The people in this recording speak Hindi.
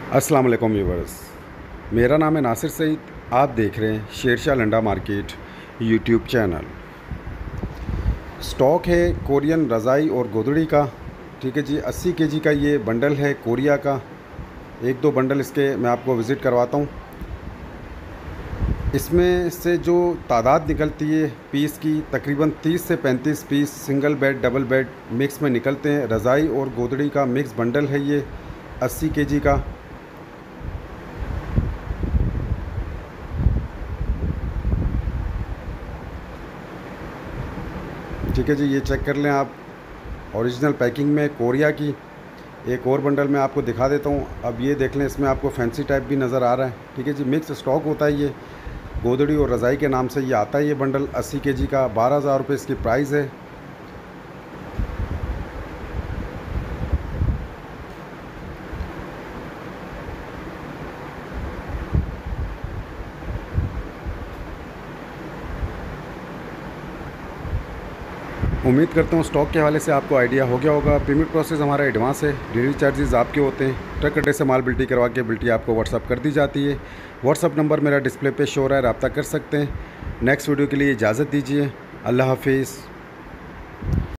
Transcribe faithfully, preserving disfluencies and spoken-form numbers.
अस्सलाम वालेकुम व्यूवर्स, मेरा नाम है नासिर सईद। आप देख रहे हैं Shershah Landa market YouTube channel. Stock है कोरियन रज़ाई और गोदड़ी का। ठीक है जी, अस्सी केजी का ये बंडल है कोरिया का। एक दो बंडल इसके मैं आपको विज़िट करवाता हूँ। इसमें से जो तादाद निकलती है पीस की, तकरीबन तीस से पैंतीस piece single bed double bed mix में निकलते हैं। रज़ाई और गोदड़ी का मिक्स बंडल है ये अस्सी केजी का। ठीक है जी, ये चेक कर लें आप, ओरिजिनल पैकिंग में कोरिया की। एक और बंडल मैं आपको दिखा देता हूँ। अब ये देख लें, इसमें आपको फैंसी टाइप भी नज़र आ रहा है। ठीक है जी, मिक्स स्टॉक होता है ये, गोदड़ी और रज़ाई के नाम से ये आता है। ये बंडल अस्सी केजी का बारह हज़ार रुपये इसकी प्राइस है। उम्मीद करता हूँ स्टॉक के हवाले से आपको आइडिया हो गया होगा। पेमेंट प्रोसेस हमारा एडवांस है, डिलीवरी चार्जेस आपके होते हैं। ट्रक अड्डे से माल बिल्टी करवा के बिल्टी आपको व्हाट्सअप कर दी जाती है। व्हाट्सअप नंबर मेरा डिस्प्ले पे शो हो रहा है, रब्ता कर सकते हैं। नेक्स्ट वीडियो के लिए इजाज़त दीजिए। अल्लाह हाफिज़।